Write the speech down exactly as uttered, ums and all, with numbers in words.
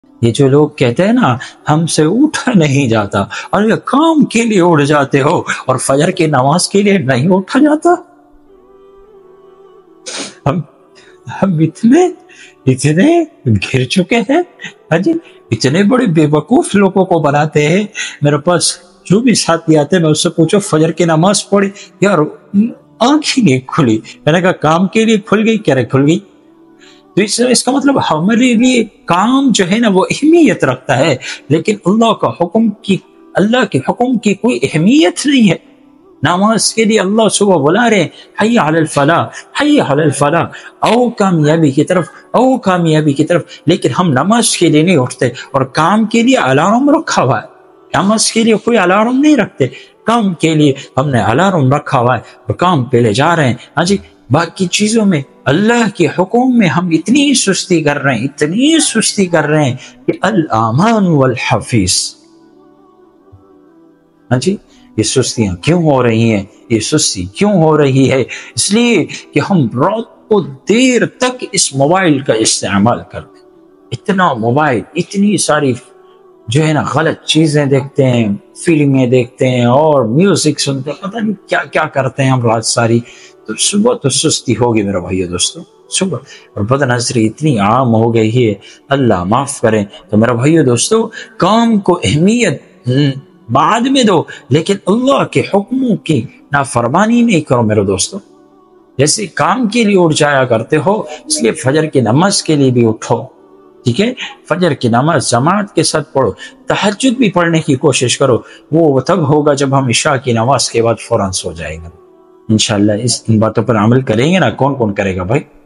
یہ جو لوگ کہتے ہیں نا ہم سے اٹھا نہیں جاتا، اور یہ کام کے لیے اٹھ جاتے ہو اور فجر کی نماز کے لیے نہیں اٹھا جاتا. ہم ہم اتنے اتنے گر چکے ہیں، ہاں جی، اتنے بڑے بے وقوف لوگوں کو بناتے ہیں. میرے پاس جو بھی ساتھی آتے ہیں میں اس سے پوچھو فجر کی نماز پڑھی؟ یار آنکھ ہی نہیں کھلی. میں نے کہا کام کے لیے کھل گئی؟ کہہ رہے کھل گئی. تو اس اس کا مطلب ہمارے لیے کام جو ہے نا وہ اہمیت رکھتا ہے، لیکن اللہ کا حکم کی اللہ کے حکم کی کوئی اہمیت نہیں ہے. نماز کے لیے اللہ صبح بلا رہے ہیں حی علی الفلاح، حی علی الفلاح، او کامیابی کی طرف، او کامیابی کی طرف، لیکن ہم نماز کے لیے نہیں اٹھتے اور کام کے لیے الارم رکھا ہوا ہے. نماز کے لیے کوئی الارم نہیں رکھتے، کام کے لیے ہم نے الارم رکھا ہوا ہے اور کام پہ لے جا رہے ہیں. ہاں جی، باقی چیزوں میں اللہ کے حکم میں ہم اتنی سستی کر رہے ہیں، اتنی سستی کر رہے ہیں کہ الامان والحفیظ. ہاں جی، یہ سستیاں کیوں ہو رہی ہیں؟ یہ سستی کیوں ہو رہی ہے؟ اس لیے کہ ہم رات کو دیر تک اس موبائل کا استعمال کرتے ہیں. اتنا موبائل، اتنی ساری جو ہے نا غلط چیزیں دیکھتے ہیں، فلمیں دیکھتے ہیں اور میوزک سنتے ہیں، پتہ نہیں کیا کیا کرتے ہیں ہم رات ساری. تو صبح تو سستی ہوگی میرے بھائیو دوستو، صبح. اور بد نظری اتنی عام ہو گئی ہے، اللہ معاف کریں. تو میرے بھائیو دوستو، کام کو اہمیت بعد میں دو، لیکن اللہ کے حکموں کی نافرمانی نہیں کرو میرے دوستو. جیسے کام کے لیے اٹھ جایا کرتے ہو، اس لیے فجر کی نماز کے لیے بھی اٹھو. ٹھیک ہے، فجر کی نماز جماعت کے ساتھ پڑھو. تہجد بھی پڑھنے کی کوشش کرو، وہ تب ہوگا جب ہم عشاء کی نماز کے بعد فوراً سو جائیں گے. انشاءاللہ اس ان باتوں پر عمل کریں گے نا. کون کون کرے گا بھائی؟